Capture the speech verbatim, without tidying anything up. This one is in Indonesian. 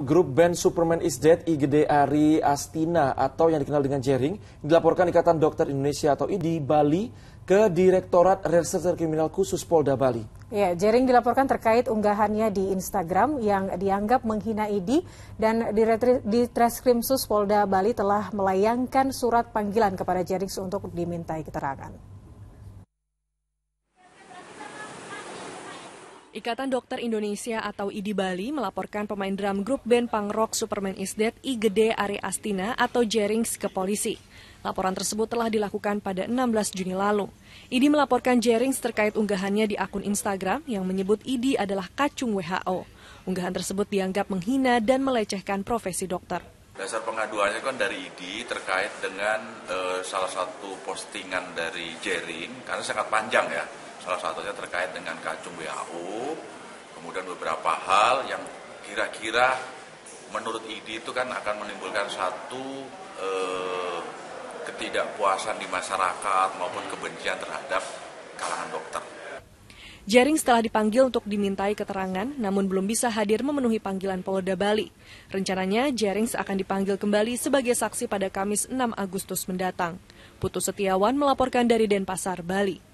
Grup band Superman is Dead I G D Ari Astina atau yang dikenal dengan Jering dilaporkan Ikatan Dokter Indonesia atau I D I Bali ke Direktorat Reserse Kriminal Khusus Polda Bali. Ya, Jering dilaporkan terkait unggahannya di Instagram yang dianggap menghina I D I dan di Treskrimsus Polda Bali telah melayangkan surat panggilan kepada Jering untuk dimintai keterangan. Ikatan Dokter Indonesia atau I D I Bali melaporkan pemain drum grup band punk rock Superman is Dead I G D Ari Astina atau Jerings ke polisi. Laporan tersebut telah dilakukan pada enam belas Juni lalu. I D I melaporkan Jerings terkait unggahannya di akun Instagram yang menyebut I D I adalah kacung W H O. Unggahan tersebut dianggap menghina dan melecehkan profesi dokter. Dasar pengaduannya kan dari I D I terkait dengan uh, salah satu postingan dari Jering, karena sangat panjang ya. Salah satunya terkait dengan kacung W H O, kemudian beberapa hal yang kira-kira menurut I D I itu kan akan menimbulkan satu eh, ketidakpuasan di masyarakat maupun kebencian terhadap kalangan dokter. Jering setelah dipanggil untuk dimintai keterangan, namun belum bisa hadir memenuhi panggilan Polda Bali. Rencananya, Jering akan dipanggil kembali sebagai saksi pada Kamis enam Agustus mendatang. Putu Setiawan melaporkan dari Denpasar, Bali.